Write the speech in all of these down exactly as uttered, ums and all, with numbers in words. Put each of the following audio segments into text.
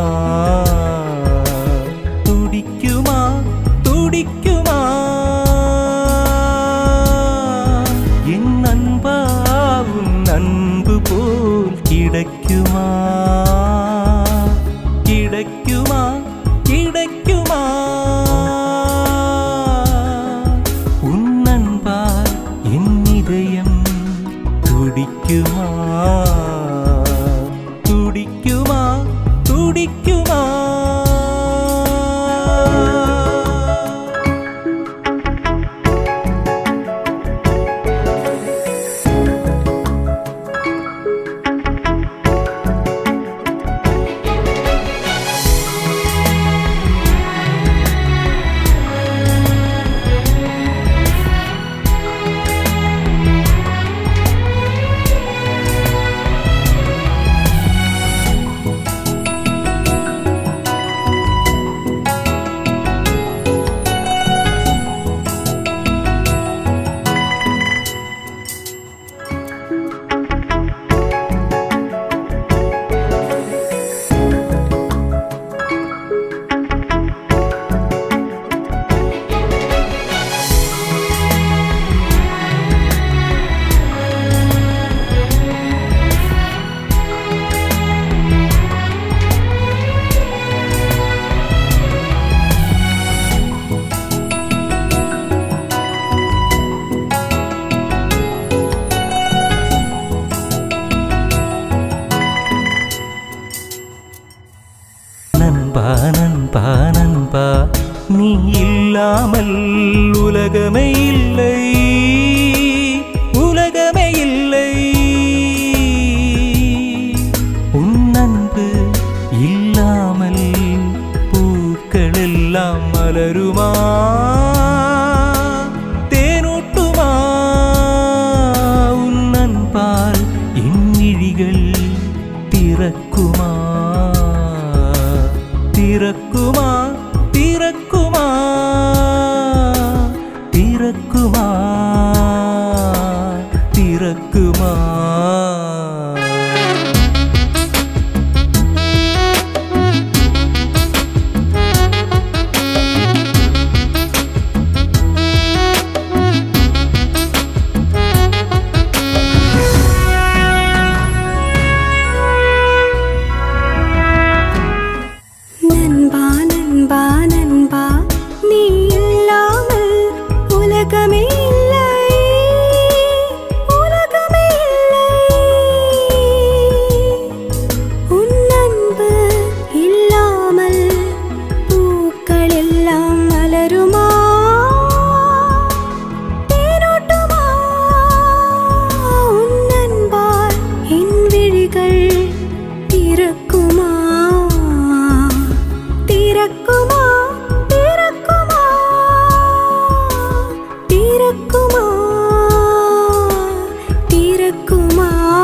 துடிக்குமா துடிக்குமா என் அன்பா உன் அன்பு போல் கிடைக்குமா கிடைக்குமா கிடைக்குமா உன் அன்பால் என் இதயம் துடிக்குமா துடிக்குமா துடிக்குமா நண்பா நண்பா நண்பா நீ இல்லாமல் உலகமே இல்லை உலகமே இல்லை உன் அன்பு இல்லாமல் பூக்கள் எல்லாம் மலருமா தேனூட்டுமா உன் அன்பால் என் விழிகள் திறக்குமா திறக்குமா திறக்குமா திறக்குமா திறக்குமா நண்பா நண்பா நண்பா நீ இல்லாமல் உலகமே இல்லை உலகமே இல்லை உன் அன்பு இல்லாமல் பூக்கள் எல்லாம் மலருமா தேனூட்டுமா உன் அன்பால் என் விழிகள் திறக்குமா திறக்குமா திறக்குமா திறக்குமா திறக்குமா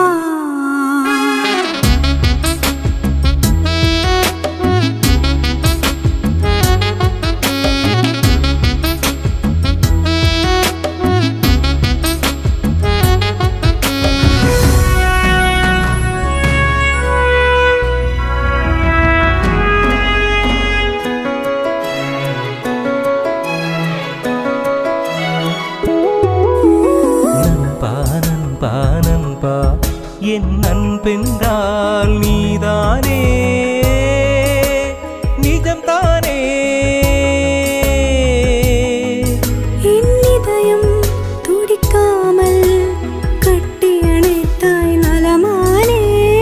நண்பா நண்பா என் அன்பென்றால் நீதானே நிஜம் தானே என் இதயம் துடிக்காமல் கட்டி அணைத்தாய் நலமானே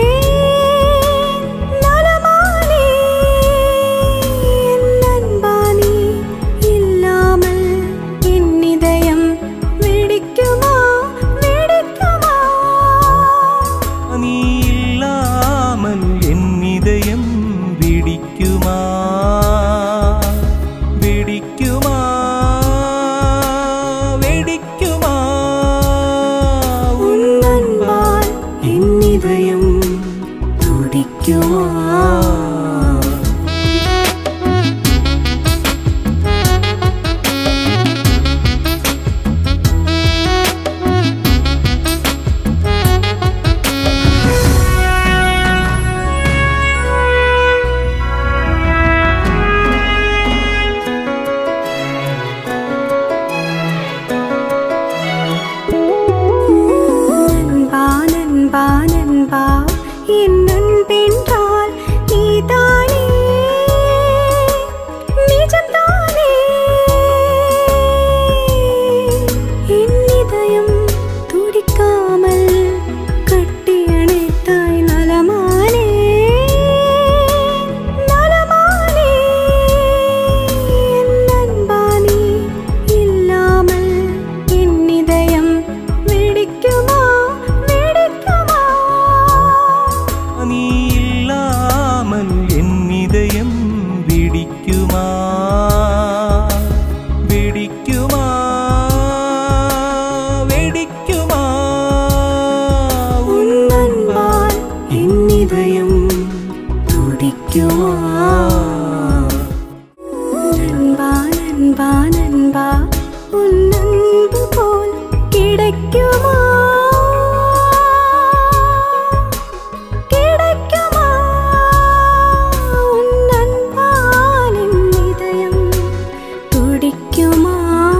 நலமானே என் அன்பானே இல்லாமல் என் இதயம் வெடிக்குமா வெடிக்குமா நீ இதயம் வெடிக்குமா வெடிக்குமா வெடிக்குமா உன் அன்பால் என் இதயம் துடிக்குமா நண்பா நண்பா நண்பா உன் அன்பு போல் கிடைக்குமா கிடைக்குமா உன் அன்பால் என் இதயம் துடிக்குமா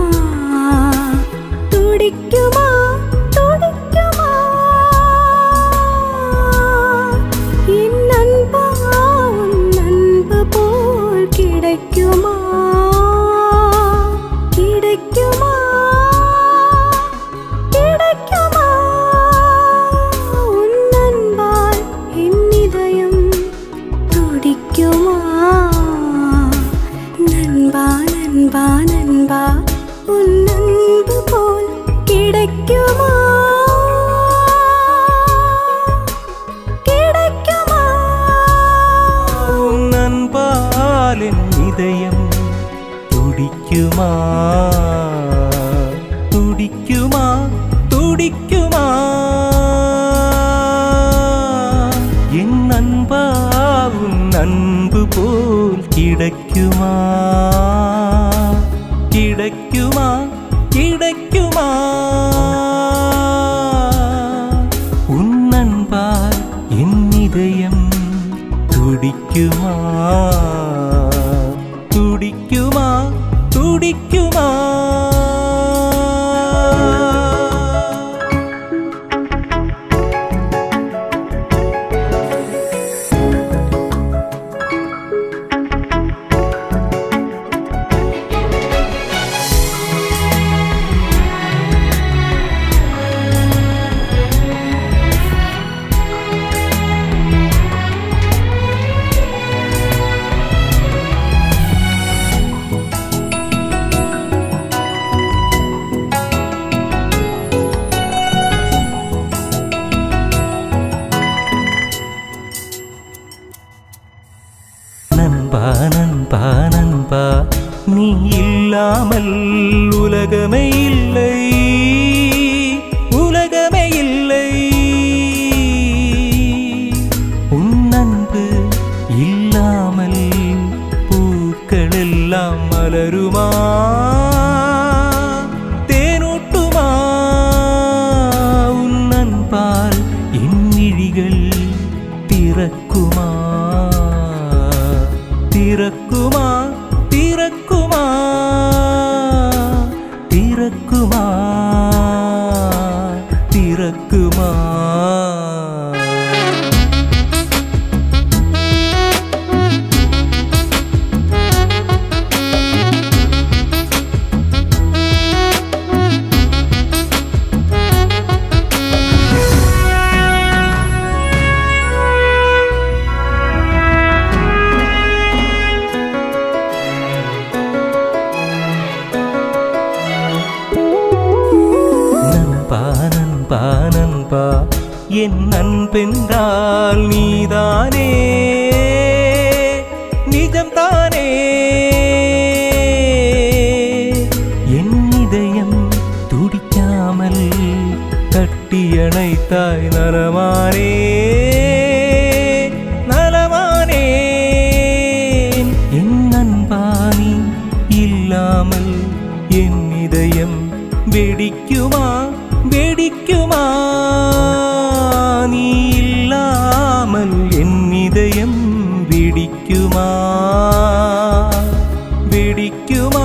துடிக்குமா துடிக்குமா என் அன்பா உன் அன்பு போல் கிடைக்குமா கிடைக்குமா கிடைக்குமா உன் அன்பால் என் இதயம் துடிக்குமா நண்பா நண்பா நண்பா உன் அன்பு போல் கிடைக்குமா கிடைக்குமா உன் அன்பால் என் இதயம் துடிக்குமா துடிக்குமா துடிக்குமா என் அன்பா உன் அன்பு போல் கிடைக்குமா கிடைக்குமா கிடைக்குமா உன் அன்பால் என் இதயம் துடிக்குமா துடிக்குமா துடிக்குமா நண்பா நண்பா நண்பா நீ இல்லாமல் உலகமே இல்லை உலகமே இல்லை உன் அன்பு இல்லாமல் பூக்கள் எல்லாம் மலருமா தேனூட்டுமா உன் அன்பால் என் விழிகள் திறக்குமா திறக்குமா திறக்குமா திறக்குமா திறக்குமா நண்பா நண்பா என் அன்பென்றால் நீதானே நிஜம்தானே என் இதயம் துடிக்காமல் கட்டியணைத்தாய் நலமானே நலமானே என் அன்பானி இல்லாமல் என் இதயம் வெடிக்குமா வெடிக்குமா நீ இல்லாமல் என் இதயம் வெடிக்குமா வெடிக்குமா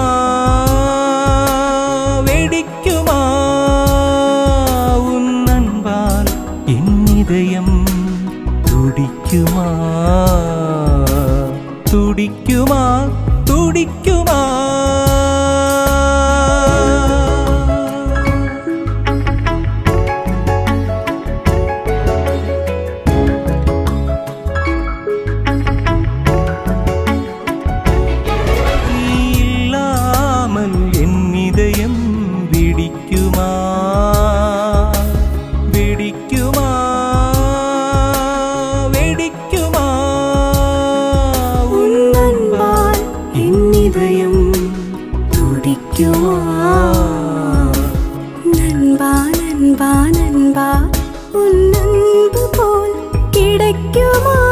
வெடிக்குமா உன் அன்பால் என் இதயம் துடிக்குமா துடிக்குமா துடிக்குமா இதயம் துடிக்குமா? நண்பா நண்பா நண்பா உன் அன்பு போல் கிடைக்குமா?